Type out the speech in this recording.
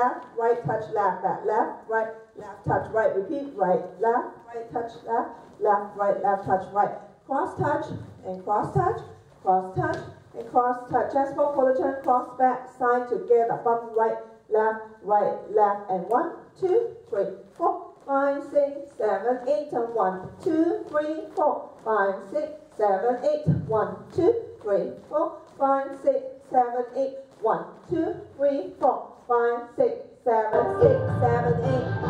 left, right, touch, left, back, left, right, left, touch, right, repeat, right, touch, left, right, left, touch, right. Cross touch, and cross touch, cross touch, and cross touch. Just for the turn, cross back, side together, bump right, left, and 1, 2, 3, 4, 5, 6, 7, 8, and 1, 2, 3, 4, 5, 6, 7, 8, 1, 2, 3, 4, 5, 6, 7, 8, 1, 2, 3, 4, 5, 6, 7, 6, 7, 8.